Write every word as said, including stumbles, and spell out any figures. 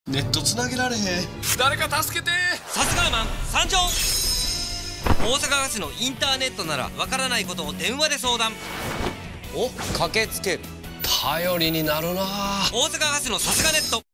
ネットつなげられへん。誰か助けて。 さすがーマン参上。大阪ガスのインターネットならわからないことを電話で相談。 お、駆けつける。 頼りになるな。 大阪ガスのさすがネット。